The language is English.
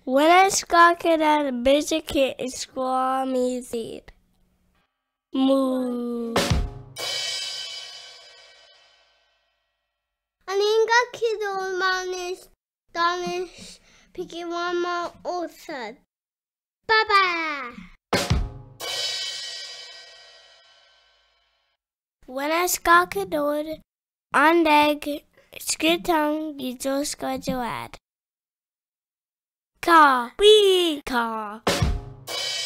When I skaked at a busy kid, it's squammy seed. Moo. Aninga kiddo manish danish piki mama osad. Baba. When I skaked on dag, skitang baapzhigiizhwewag. Ka, wee, ka.